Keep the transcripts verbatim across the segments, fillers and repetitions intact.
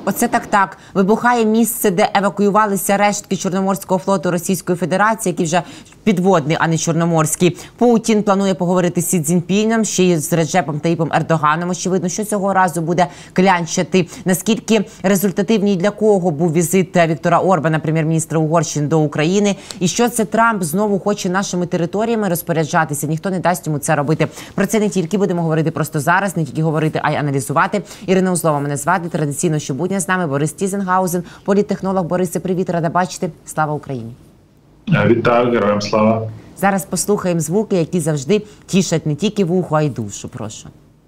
Оце так-так. Вибухає місце, де евакуювалися рештки Чорноморського флоту Російської Федерації, який вже підводний, а не чорноморський. Путін планує поговорити з Сі Цзіньпіном, ще й з Реджепом Таїпом Ердоганом. Очевидно, що цього разу буде клянчити. Наскільки результативний для кого був візит Віктора Орбана, прем'єр-міністра Угорщини, до України? І що це Трамп знову хоче нашими територіями розпоряджатися? Ніхто не дасть йому це робити. Про це не тільки будемо говорити просто зараз, не тільки говорити, а й аналізувати. Ірина Узлова мене звати. Традиційно щобудня з нами Борис Тізенгаузен, політтехнолог. Борисе, привіт, рада бачити. Слава Україні! Вітаю, героям слава! Зараз послухаємо звуки, які завжди тішать не тільки вухо, а й душу. Прошу.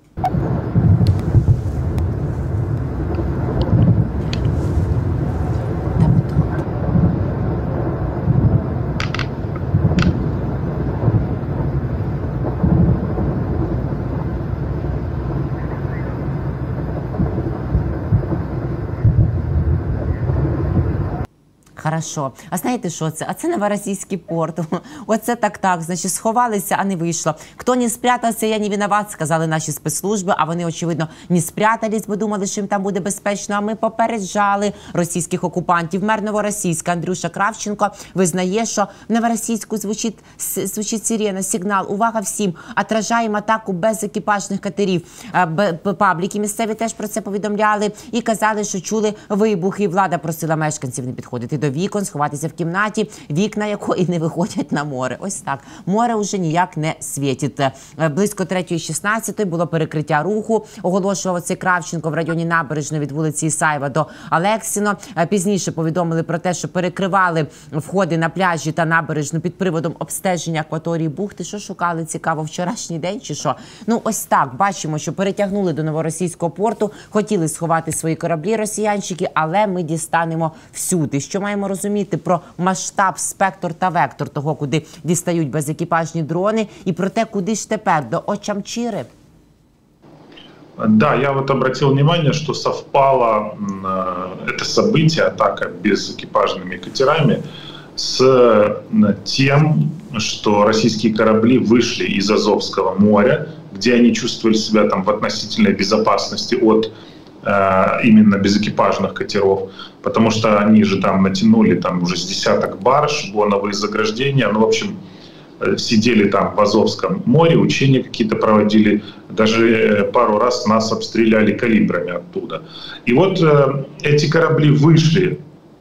Хорошо. А знаєте, що це? А це Новоросійський порт. Оце так-так. Значить, сховалися, а не вийшло. Хто не спрятався, я не виноват, сказали наші спецслужби, а вони, очевидно, не спрятались, бо думали, що їм там буде безпечно. А ми попереджали російських окупантів. Мер Новоросійська Андрюша Кравченко визнає, що в Новоросійську звучить, звучить сирена, сигнал. Увага всім! Отражаємо атаку без екіпажних катерів. Пабліки місцеві теж про це повідомляли і казали, що чули вибухи. Влада просила мешканців не підходити до вікон, сховатися в кімнаті, вікна якої не виходять на море. Ось так. Море вже ніяк не світить. Близько третьої шістнадцятої було перекриття руху, оголошував цей Кравченко в районі Набережної від вулиці Ісаєва до Алексіно. Пізніше повідомили про те, що перекривали входи на пляжі та набережну під приводом обстеження акваторії бухти. Що шукали, цікаво, вчорашній день чи що? Ну, ось так. Бачимо, що перетягнули до Новоросійського порту, хотіли сховати свої кораблі росіянчики, але ми дістанемо всюди. Що маємо розуміти про масштаб, спектр та вектор того, куди дістають безекіпажні дрони, і про те, куди ж тепер, до Очамчири? Да, я вот обратил внимание, что совпало это событие, атака безэкипажными катерами, с тем, что российские корабли вышли из Азовского моря, где они чувствовали себя там в относительной безопасности от именно безэкипажных катеров, потому что они же там натянули там уже с десяток барж, боновые заграждения, ну, в общем, сидели там в Азовском море, учения какие-то проводили, даже пару раз нас обстреляли калибрами оттуда. И вот э, эти корабли вышли,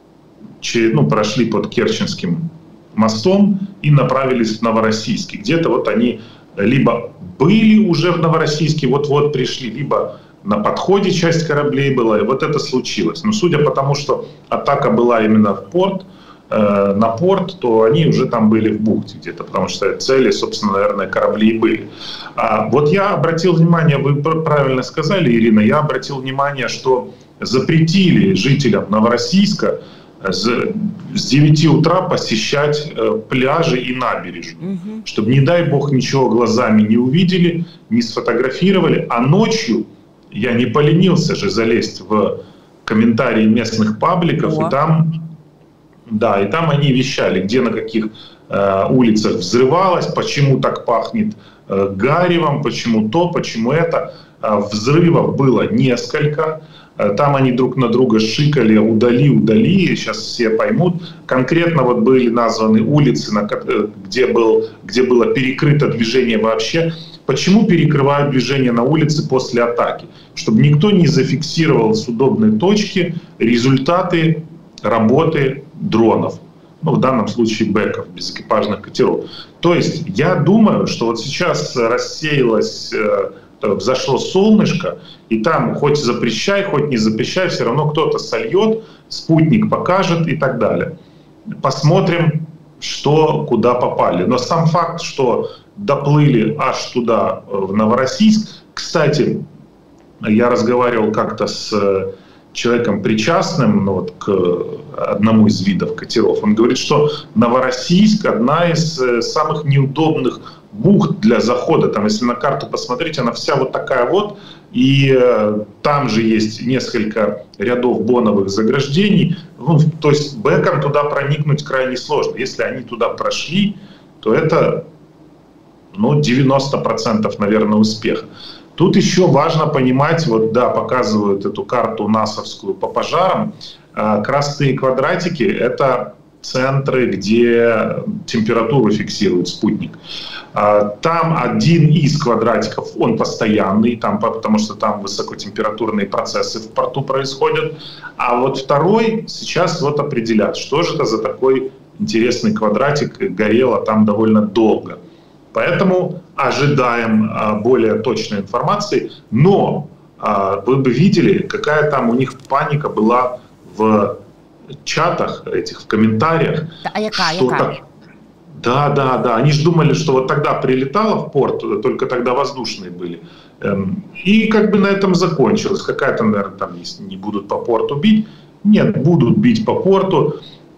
ну, прошли под Керченским мостом и направились в Новороссийск. Где-то вот они либо были уже в Новороссийске, вот-вот пришли, либо на подходе часть кораблей была, и вот это случилось. Но судя по тому, что атака была именно в порт, э, на порт, то они уже там были в бухте где-то, потому что цели, собственно, наверное, корабли и были. А вот я обратил внимание, вы правильно сказали, Ирина, я обратил внимание, что запретили жителям Новороссийска с, с девяти утра посещать э, пляжи и набережную, угу. Чтобы, не дай бог, ничего глазами не увидели, не сфотографировали, а ночью я не поленился же залезть в комментарии местных пабликов, О. и там, да, и там они вещали, где на каких э, улицах взрывалось, почему так пахнет э, гаревом, почему то, почему это. Э, взрывов было несколько, э, там они друг на друга шикали, удали, удали, сейчас все поймут. Конкретно вот были названы улицы, на, где, был, где было перекрыто движение вообще. Почему перекрывают движение на улице после атаки? Чтобы никто не зафиксировал с удобной точки результаты работы дронов. Ну, в данном случае бэков, безэкипажных катеров. То есть я думаю, что вот сейчас рассеялось, взошло солнышко, и там хоть запрещай, хоть не запрещай, все равно кто-то сольет, спутник покажет и так далее. Посмотрим, что куда попали. Но сам факт, что доплыли аж туда, в Новороссийск. Кстати, я разговаривал как-то с человеком причастным, ну, вот, к одному из видов катеров. Он говорит, что Новороссийск — одна из самых неудобных бухт для захода. Там, если на карту посмотреть, она вся вот такая вот. И там же есть несколько рядов боновых заграждений. Ну, то есть бэком туда проникнуть крайне сложно. Если они туда прошли, то это... ну, девяносто процентов, наверное, успеха. Тут еще важно понимать, вот да, показывают эту карту насовскую по пожарам, красные квадратики — это центры, где температуру фиксирует спутник. Там один из квадратиков, он постоянный, там, потому что там высокотемпературные процессы в порту происходят. А вот второй сейчас вот определят, что же это за такой интересный квадратик, горело там довольно долго. Поэтому ожидаем более точной информации. Но вы бы видели, какая там у них паника была в чатах этих, в комментариях. А яка, что яка? Так... Да, да, да. Они же думали, что вот тогда прилетало в порт, только тогда воздушные были. И как бы на этом закончилось. Какая-то, наверное, там, если не будут по порту бить. Нет, будут бить по порту.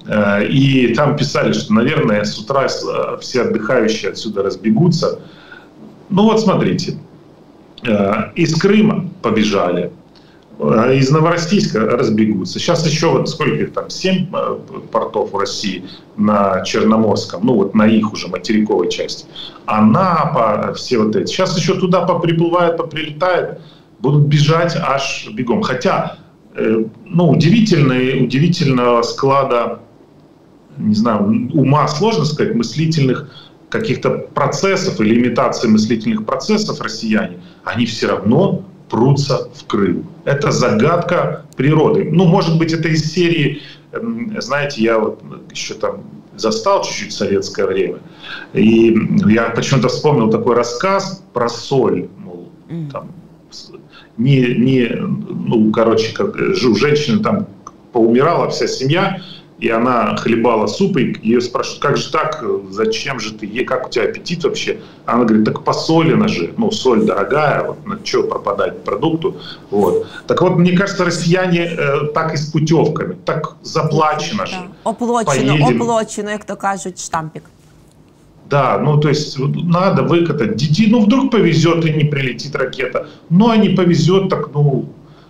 И там писали, что, наверное, с утра все отдыхающие отсюда разбегутся. Ну вот смотрите. Из Крыма побежали. Из Новороссийска разбегутся. Сейчас еще вот сколько их там, семь портов в России на Черноморском, ну вот на их уже материковой части. Анапа, все вот эти. Сейчас еще туда поприплывают, поприлетают, будут бежать аж бегом. Хотя, ну, удивительный, удивительного склада, не знаю, ума сложно сказать, мыслительных каких-то процессов или имитации мыслительных процессов россияне, они все равно прутся в Крым. Это загадка природы. Ну, может быть, это из серии, знаете, я вот еще там застал чуть-чуть советское время, и я почему-то вспомнил такой рассказ про соль. Мол, там, не, не, ну, короче, как, у женщины там поумирала вся семья, и она хлебала суп, и ее спрашивают, как же так, зачем же ты, ей, как у тебя аппетит вообще? Она говорит, так посолено же, ну, соль дорогая, вот, на что пропадать продукту. Вот. Так вот, мне кажется, россияне э, так и с путевками, так заплачено же. Оплачено, оплачено, як то кажуть, штампик. Да, ну то есть надо выкатать детей, ну вдруг повезет и не прилетит ракета, ну а не повезет, так ну...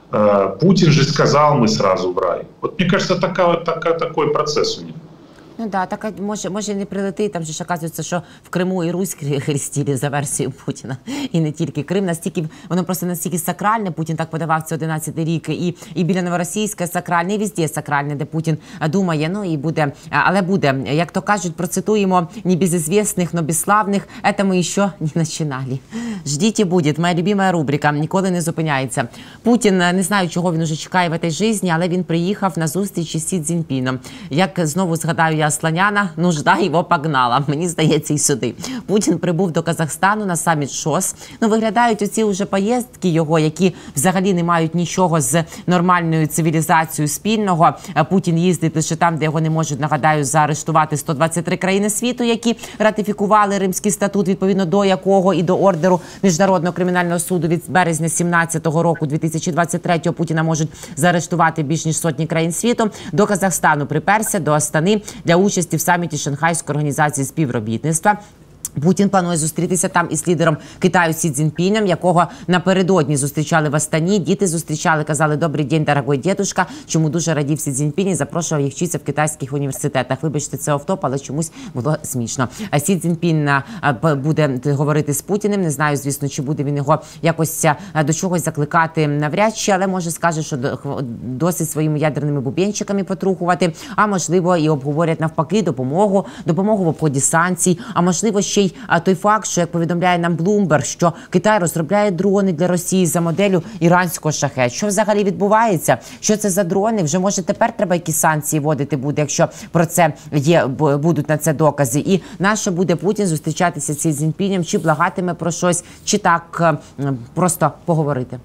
Путин же сказал, мы сразу в рай. Вот мне кажется, такая, такая, такой процесс у них. Ну да, так може, може не прилетить, там же ж оказується, що в Криму і Русь хрестили за версією Путіна. І не тільки Крим, настільки, воно просто настільки сакральне, Путін так подавав це одинадцятий рік, і, і біля Новоросійська сакральне, і везде сакральне, де Путін думає, ну і буде, але буде, як то кажуть, процитуємо, не безізвісних, но безславних, це ми ще не починали. Ждіть і буде, моя любима рубрика, ніколи не зупиняється. Путін, не знаю, чого він уже чекає в цій житті, але він приїхав на зустріч із Сі Цзіньпіном. Як знову згадаю я Слоняна, нужда його погнала. Мені здається, і сюди. Путін прибув до Казахстану на саміт ШОС. Ну, виглядають оці вже поїздки його, які взагалі не мають нічого з нормальною цивілізацією спільного. Путін їздить лише там, де його не можуть, нагадаю, заарештувати сто двадцять три країни світу, які ратифікували Римський статут, відповідно до якого і до ордеру Міжнародного кримінального суду від березня сімнадцятого року дві тисячі двадцять третього Путіна можуть заарештувати більш ніж сотні країн світу. До Казахстану приперся, до Астани для участі в саміті Шанхайської організації співробітництва. Путін планує зустрітися там із лідером Китаю Сі Цзіньпінем, якого напередодні зустрічали в Астані. Діти зустрічали, казали «Добрий день, дорогой дедушка», чому дуже радів Сі Цзіньпінь і запрошував їх вчитися в китайських університетах. Вибачте, це офтоп, але чомусь було смішно. А Сі Цзіньпінь буде говорити з Путіним. Не знаю, звісно, чи буде він його якось до чогось закликати навряд чи, але може скаже, що досить своїми ядерними бубенчиками потрухувати, а можливо і обговорять навпаки допомогу, допомогу в обході санкцій, а можливо ще а той факт, що, як повідомляє нам Bloomberg, що Китай розробляє дрони для Росії за моделлю іранського шахет. Що взагалі відбувається? Що це за дрони? Вже, може, тепер треба якісь санкції вводити буде, якщо про це є, будуть на це докази. І нащо буде Путін зустрічатися з Сі Цзіньпінем? Чи благатиме про щось, чи так просто поговорити?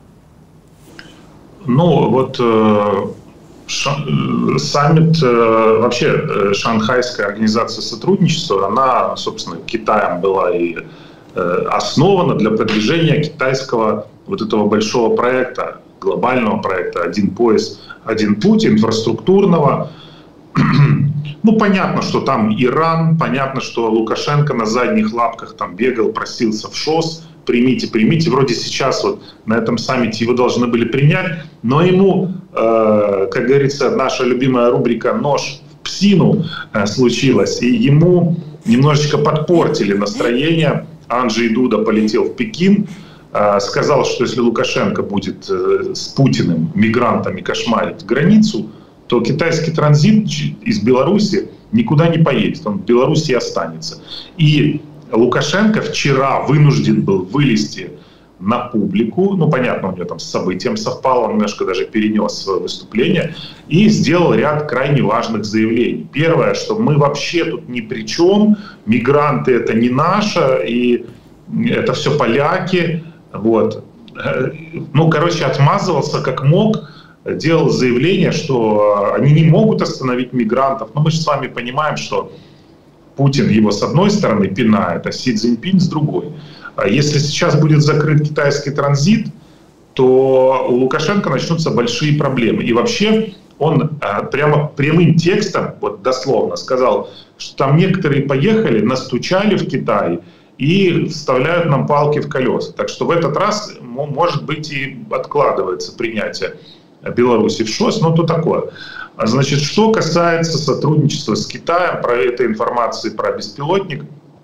Ну, вот... Э... Саммит, вообще Шанхайская организация сотрудничества, она, собственно, Китаем была и основана для продвижения китайского вот этого большого проекта, глобального проекта «Один пояс, один путь», инфраструктурного. Ну, понятно, что там Иран, понятно, что Лукашенко на задних лапках там бегал, просился в ШОС, примите, примите. Вроде сейчас вот на этом саммите его должны были принять, но ему, э, как говорится, наша любимая рубрика «Нож в псину» э, случилась, и ему немножечко подпортили настроение. Анджей Дуда полетел в Пекин, сказал, что если Лукашенко будет с Путиным, мигрантами кошмарить границу, то китайский транзит из Беларуси никуда не поедет, он в Беларуси останется. И Лукашенко вчера вынужден был вылезти на публику, ну, понятно, у него там с событием совпало, он немножко даже перенес свое выступление, и сделал ряд крайне важных заявлений. Первое, что мы вообще тут ни при чем, мигранты это не наше, и это все поляки, вот. Ну, короче, отмазывался как мог, делал заявление, что они не могут остановить мигрантов, но мы же с вами понимаем, что Путин его с одной стороны пинает, а Си Цзиньпинь с другой. Если сейчас будет закрыт китайский транзит, то у Лукашенко начнутся большие проблемы. И вообще он прямо прямым текстом, вот дословно сказал, что там некоторые поехали, настучали в Китай и вставляют нам палки в колеса. Так что в этот раз, может быть, и откладывается принятие Беларуси в ШОС, но то такое. Значит, что касается сотрудничества с Китаем, про этой информации про беспилотник,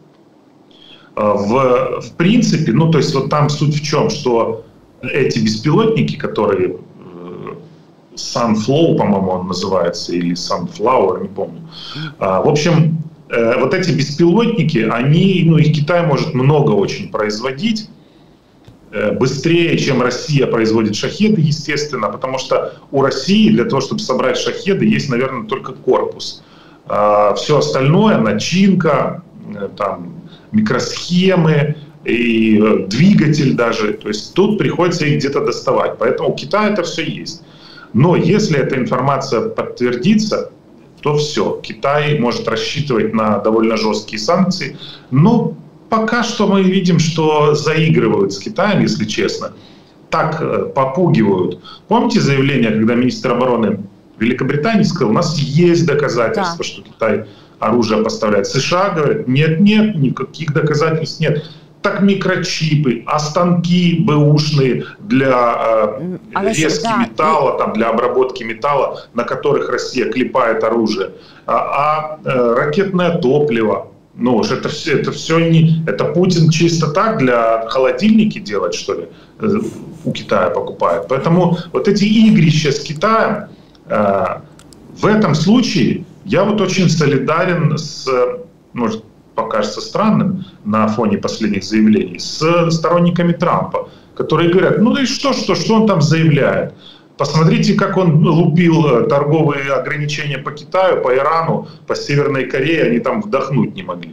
в, в принципе, ну то есть вот там суть в чем, что эти беспилотники, которые Sunflow, по-моему, он называется, или Sunflower, не помню. В общем, вот эти беспилотники, они, ну их Китай может много очень производить, быстрее, чем Россия производит шахеды, естественно, потому что у России для того, чтобы собрать шахеды, есть, наверное, только корпус. Все остальное, начинка, там, микросхемы и двигатель даже, то есть тут приходится их где-то доставать. Поэтому у Китая это все есть. Но если эта информация подтвердится, то все, Китай может рассчитывать на довольно жесткие санкции. Но пока что мы видим, что заигрывают с Китаем, если честно, так попугивают. Помните заявление, когда министр обороны Великобритании сказал, у нас есть доказательства, да, что Китай оружие поставляет. США говорят, нет-нет, никаких доказательств нет. Так микрочипы, а станки бэушные для э, резки да. металла, там, для обработки металла, на которых Россия клепает оружие, а, а э, ракетное топливо. Ну уж это все, это все не... Это Путин чисто так для холодильники делать, что ли, у Китая покупает. Поэтому вот эти игрища с Китаем, э, в этом случае я вот очень солидарен с, может, покажется странным на фоне последних заявлений, с сторонниками Трампа, которые говорят, ну и что, что, что он там заявляет? Посмотрите, как он лупил торговые ограничения по Китаю, по Ирану, по Северной Корее, они там вдохнуть не могли.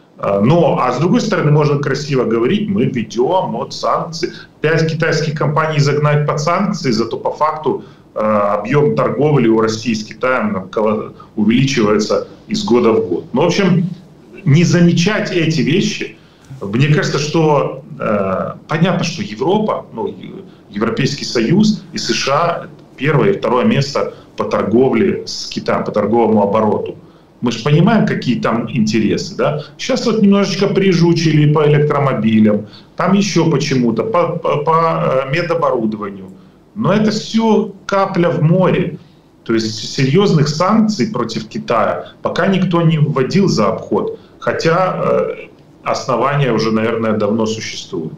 Но, а с другой стороны, можно красиво говорить, мы ведем вот санкции. Пять китайских компаний загнать под санкции, зато по факту объем торговли у России с Китаем увеличивается из года в год. Ну, в общем, не замечать эти вещи, мне кажется, что э, понятно, что Европа, ну, Европейский Союз и США первое и второе место по торговле с Китаем, по торговому обороту. Мы же понимаем, какие там интересы, да? Сейчас вот немножечко прижучили по электромобилям, там еще почему-то, по, по, по медоборудованию. Но это все капля в море. То есть серьезных санкций против Китая пока никто не вводил за обход. Хотя э, основания уже, наверное, давно существуют.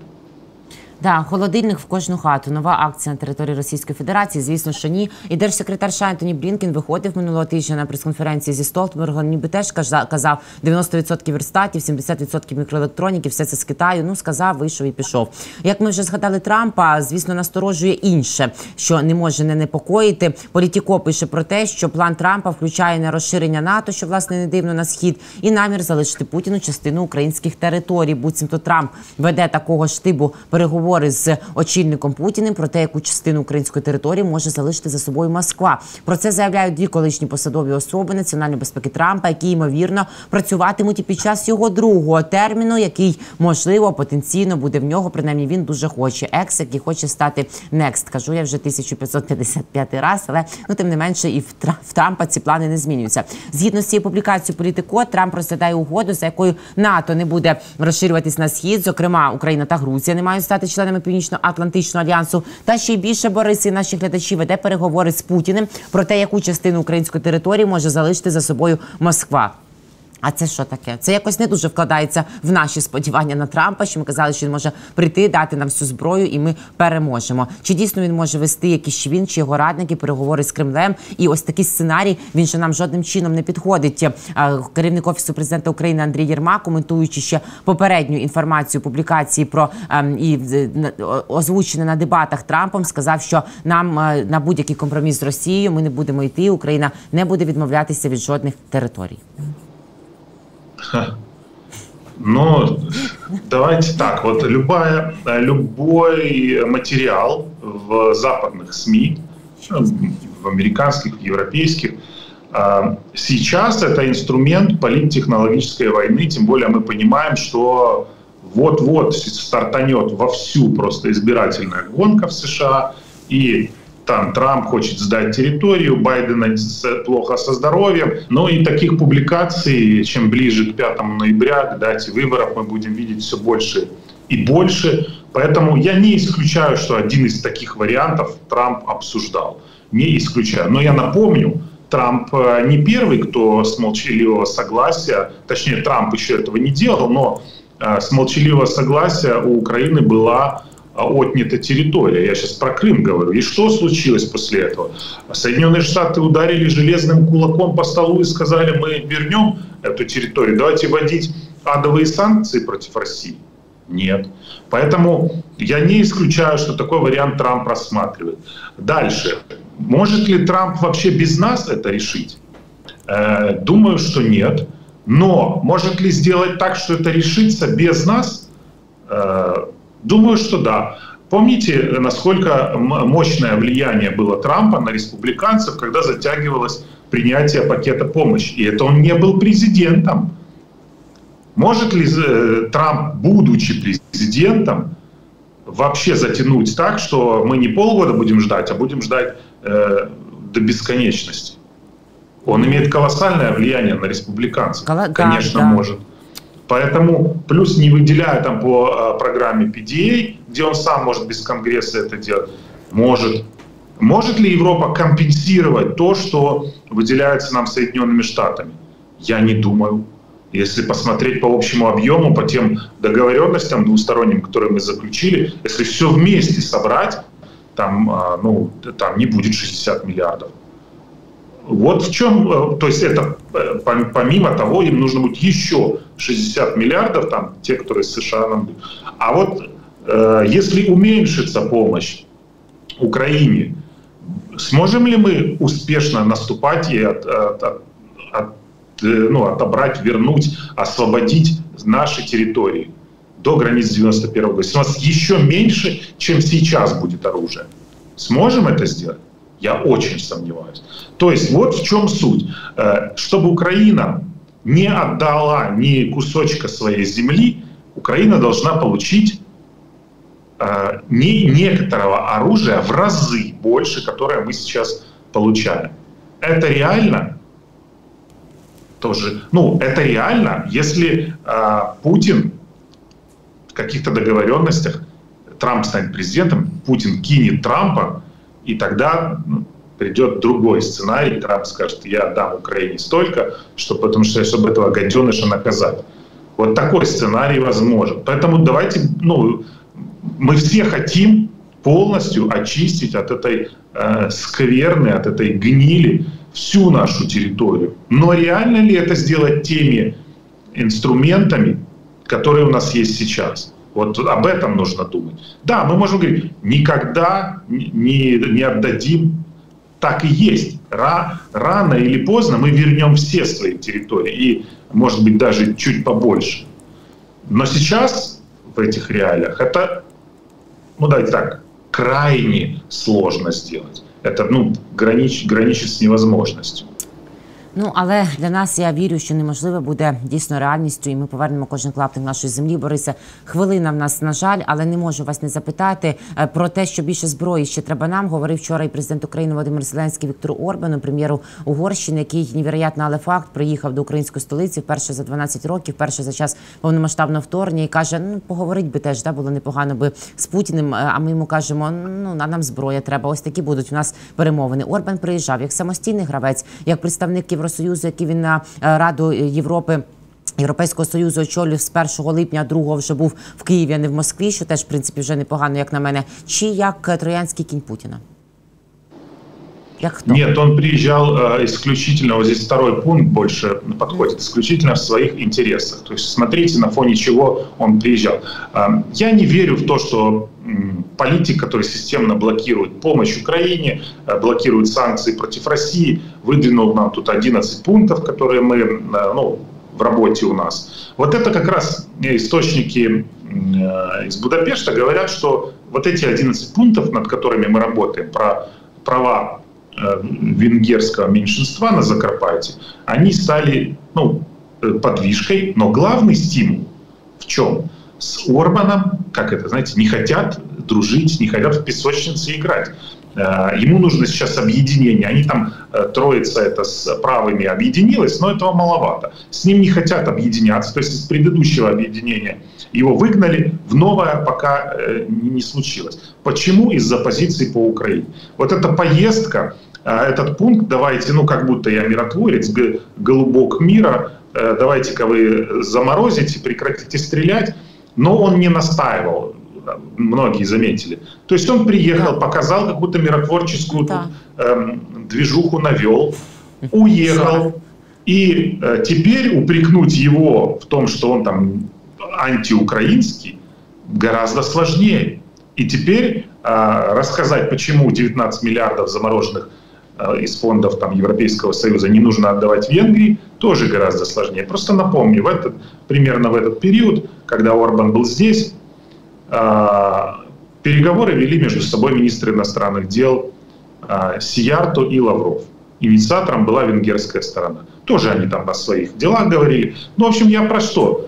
Да, холодильник в кожну хату. Нова акція на території Російської Федерації, звісно, що ні. І держсекретар США Ентоні Блінкен виходив минулого тижня на прес-конференції зі Столтенбергом, ніби теж казав дев'яносто відсотків верстатів, сімдесят відсотків мікроелектроніки, все це з Китаю. Ну, сказав, вийшов і пішов. Як ми вже згадали Трампа, звісно, насторожує інше, що не може не непокоїти. Політіко пише про те, що план Трампа включає не розширення НАТО, що, власне, не дивно, на схід, і намір залишити Путіну частину українських територій. Буцімто Трамп веде такого ж типу переговорів з очільником Путіним про те, яку частину української території може залишити за собою Москва. Про це заявляють дві колишні посадові особи національної безпеки Трампа, які, ймовірно, працюватимуть і під час його другого терміну, який, можливо, потенційно буде в нього, принаймні він дуже хоче. Екс, який хоче стати next. Кажу я вже тисяча п'ятсот п'ятдесят п'ятий раз, але, ну, тим не менше, і в Трампа ці плани не змінюються. Згідно з цією публікацією Політико, Трамп розглядає угоду, за якою НАТО не буде розширюватись на схід, зокрема, Україна та Грузія не мають стати членами Північно-Атлантичного альянсу. Та ще й більше Борис і наші глядачі веде переговори з Путіним про те, яку частину української території може залишити за собою Москва. А це що таке? Це якось не дуже вкладається в наші сподівання на Трампа, що ми казали, що він може прийти, дати нам всю зброю і ми переможемо. Чи дійсно він може вести якісь, чи він, чи його радники, переговори з Кремлем? І ось такий сценарій, він же нам жодним чином не підходить. Керівник Офісу президента України Андрій Єрмак, коментуючи ще попередню інформацію публікації про ем, і озвучене на дебатах Трампом, сказав, що нам е, на будь-який компроміс з Росією ми не будемо йти, Україна не буде відмовлятися від жодних територій. Ну, давайте так, вот любая, любой материал в западных СМИ, в американских, в европейских, сейчас это инструмент политтехнологической войны, тем более мы понимаем, что вот-вот стартанет вовсю просто избирательная гонка в США, и там Трамп хочет сдать территорию, Байдена плохо со здоровьем. Ну и таких публикаций, чем ближе к пятому ноября, к дате выборов, мы будем видеть все больше и больше. Поэтому я не исключаю, что один из таких вариантов Трамп обсуждал. Не исключаю. Но я напомню, Трамп не первый, кто с молчаливого согласия, точнее, Трамп еще этого не делал, но с молчаливого согласия у Украины была отнята территория. Я сейчас про Крым говорю. И что случилось после этого? Соединенные Штаты ударили железным кулаком по столу и сказали, мы вернем эту территорию, давайте вводить адовые санкции против России. Нет. Поэтому я не исключаю, что такой вариант Трамп рассматривает. Дальше. Может ли Трамп вообще без нас это решить? Э, думаю, что нет. Но может ли сделать так, что это решится без нас? Э, Думаю, что да. Помните, насколько мощное влияние было Трампа на республиканцев, когда затягивалось принятие пакета помощи. И это он не был президентом. Может ли Трамп, будучи президентом, вообще затянуть так, что мы не полгода будем ждать, а будем ждать э, до бесконечности? Он имеет колоссальное влияние на республиканцев. Кол- Конечно, да, да. может. Поэтому, плюс не выделяя там по э, программе пи ди эй, где он сам может без Конгресса это делать, может. Может ли Европа компенсировать то, что выделяется нам Соединенными Штатами? Я не думаю. Если посмотреть по общему объему, по тем договоренностям двусторонним, которые мы заключили, если все вместе собрать, там, э, ну, там не будет шестьдесят миллиардов. Вот в чем, то есть это помимо того, им нужно будет еще шестьдесят миллиардов, там, те, которые с США нам дают. А вот э, если уменьшится помощь Украине, сможем ли мы успешно наступать и от, от, от, от, ну, отобрать, вернуть, освободить наши территории до границ девяносто первого года? Если у нас еще меньше, чем сейчас будет оружие, сможем это сделать? Я очень сомневаюсь. То есть вот в чем суть. Чтобы Украина не отдала ни кусочка своей земли, Украина должна получить не некоторого оружия в разы больше, которое мы сейчас получаем. Это реально? Тоже, ну, это реально, если Путин в каких-то договоренностях, Трамп станет президентом, Путин кинет Трампа, и тогда ну, придет другой сценарий, Трамп скажет, я дам Украине столько, чтобы, потому что, чтобы этого гаденыша наказать. Вот такой сценарий возможен. Поэтому давайте, ну, мы все хотим полностью очистить от этой э, скверны, от этой гнили всю нашу территорию. Но реально ли это сделать теми инструментами, которые у нас есть сейчас? Вот об этом нужно думать. Да, мы можем говорить, никогда не, не отдадим. Так и есть. Ра, рано или поздно мы вернем все свои территории. И, может быть, даже чуть побольше. Но сейчас, в этих реалиях, это, ну давайте так, крайне сложно сделать. Это, ну, гранич, граничит с невозможностью. Ну, але для нас, я вірю, що неможливе буде дійсно реальністю, і ми повернемо кожен клаптик нашої землі. Борисе, хвилина в нас, на жаль, але не можу вас не запитати про те, що більше зброї ще треба нам. Говорив вчора і президент України Володимир Зеленський Віктору Орбану, прем'єру Угорщини, який, невероятно, але факт, приїхав до української столиці вперше за дванадцять років, вперше за час повномасштабного вторгнення, і каже, ну, поговорить би теж, да, було непогано би з Путіним, а ми йому кажемо, ну, а нам зброя треба, ось такі будуть у нас перемовини. Орбан приїжджав як самостійний гравець, як представник Європейського Євросоюзу, який він на Раду Європи, Європейського Союзу очолював з першого липня, другого вже був в Києві, а не в Москві, що теж, в принципі, вже непогано, як на мене, чи як троянський кінь Путіна? Як хто? Нет, он приезжал э, исключительно, вот здесь второй пункт больше подходит, исключительно в своих интересах. То есть смотрите, на фоне чего он приезжал. Э, я не верю в то, что э, политик, который системно блокирует помощь Украине, э, блокирует санкции против России, выдвинул нам тут одиннадцать пунктов, которые мы, э, ну, в работе у нас. Вот это как раз источники э, из Будапешта говорят, что вот эти одиннадцать пунктов, над которыми мы работаем, про права венгерского меньшинства на Закарпатье, они стали, ну, подвижкой, но главный стимул в чем? С Орбаном, как это, знаете, не хотят дружить, не хотят в песочнице играть. Ему нужно сейчас объединение. Они там, троица это с правыми объединилась, но этого маловато. С ним не хотят объединяться. То есть из предыдущего объединения его выгнали, в новое пока не случилось. Почему? Из-за позиции по Украине. Вот эта поездка, этот пункт, давайте, ну как будто я миротворец, голубок мира, давайте-ка вы заморозите, прекратите стрелять, но он не настаивал. Многие заметили. То есть он приехал, показал какую-то миротворческую да. э, движуху, навел, уехал. И э, теперь упрекнуть его в том, что он там антиукраинский, гораздо сложнее. И теперь э, рассказать, почему девятнадцать миллиардов замороженных э, из фондов там, Европейского Союза не нужно отдавать Венгрии, тоже гораздо сложнее. Просто напомню, в этот, примерно в этот период, когда Орбан был здесь, переговоры вели между собой министры иностранных дел Сиярто и Лавров. Инициатором была венгерская сторона. Тоже они там о своих делах говорили. Ну, в общем, я про что?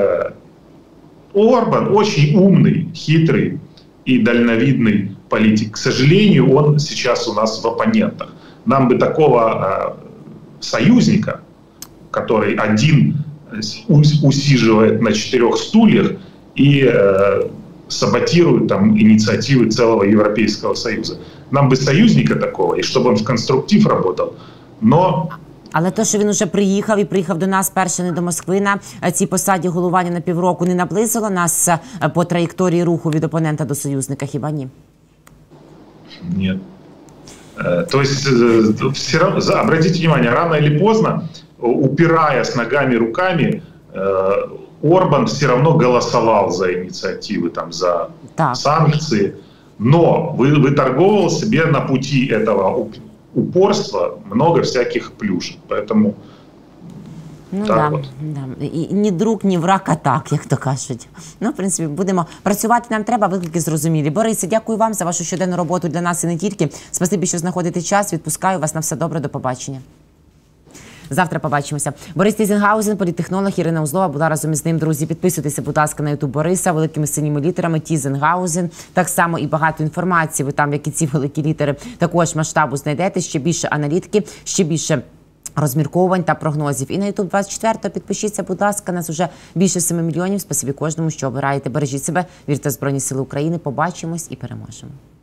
Орбан очень умный, хитрый и дальновидный политик. К сожалению, он сейчас у нас в оппонентах. Нам бы такого союзника, который один усиживает на четырех стульях и э, саботирует там инициативы целого Европейского Союза. Нам бы союзника такого, и чтобы он в конструктив работал, но... Але то, що він уже приїхав і приїхав до нас перше не до Москви на цій посаді головування на півроку, не наблизило нас по траєкторії руху від опонента до союзника, хіба ні? Нет. То есть, все равно, обратите внимание, рано или поздно, упираясь ногами, руками, Орбан все равно голосовал за инициативы, там, за так. санкции, но вы, выторговывал себе на пути этого упорства много всяких плюшек. Поэтому ну, так да, от. Да. І ні друг, ні враг, а так, як то кажуть. Ну, в принципі, будемо працювати, нам треба, виклики зрозумілі. Борисе, дякую вам за вашу щоденну роботу для нас і не тільки. Спасибі, що знаходите час, відпускаю вас на все добре, до побачення. Завтра побачимося. Борис Тізенгаузен, політтехнолог, Ірина Узлова була разом із ним. Друзі, підписуйтеся, будь ласка, на ютуб Бориса, великими синіми літерами, Тізенгаузен. Так само і багато інформації, ви там, як і ці великі літери, також масштабу знайдете. Ще більше аналітики, ще більше розмірковувань та прогнозів. І на ютуб двадцять четвертого підпишіться, будь ласка, нас уже більше семи мільйонів. Спасибі кожному, що обираєте. Бережіть себе, вірте в Збройні Сили України. Побачимось і переможемо.